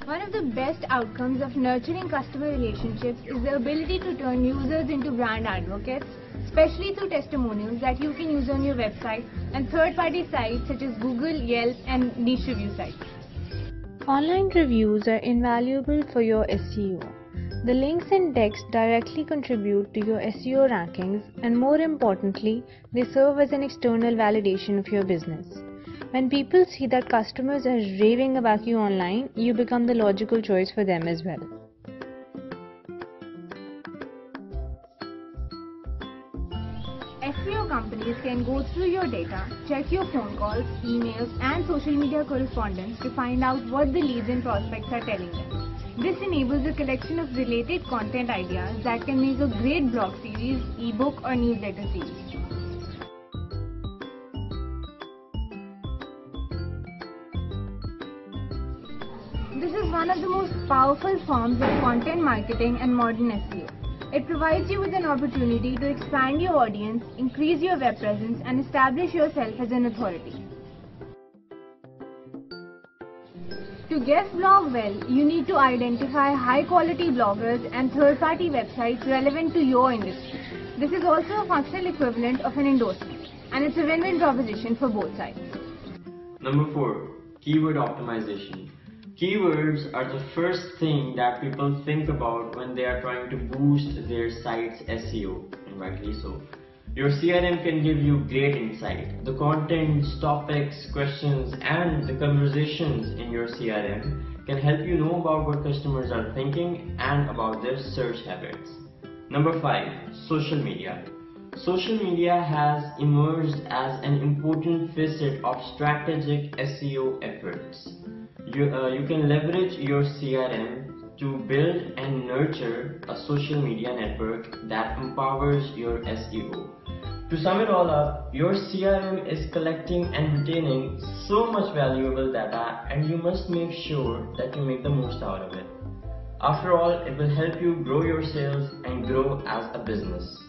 One of the best outcomes of nurturing customer relationships is the ability to turn users into brand advocates, especially through testimonials that you can use on your website and third-party sites such as Google, Yelp, and niche review sites. Online reviews are invaluable for your SEO. The links and text directly contribute to your SEO rankings, and more importantly, they serve as an external validation of your business. When people see that customers are raving about you online, you become the logical choice for them as well. SEO companies can go through your data, check your phone calls, emails, and social media correspondence to find out what the leads and prospects are telling them. This enables a collection of related content ideas that can make a great blog series, ebook, or newsletter series. This is one of the most powerful forms of content marketing and modern SEO. It provides you with an opportunity to expand your audience, increase your web presence, and establish yourself as an authority. To guest blog well, you need to identify high-quality bloggers and third-party websites relevant to your industry. This is also a functional equivalent of an endorsement, and it's a win-win proposition for both sides. Number 4. Keyword optimization. Keywords are the first thing that people think about when they are trying to boost their site's SEO, and rightly so. Your CRM can give you great insight. The contents, topics, questions, and the conversations in your CRM can help you know about what customers are thinking and about their search habits. Number 5. Social media. Social media has emerged as an important facet of strategic SEO efforts. You can leverage your CRM to build and nurture a social media network that empowers your SEO. To sum it all up, your CRM is collecting and retaining so much valuable data, and you must make sure that you make the most out of it. After all, it will help you grow your sales and grow as a business.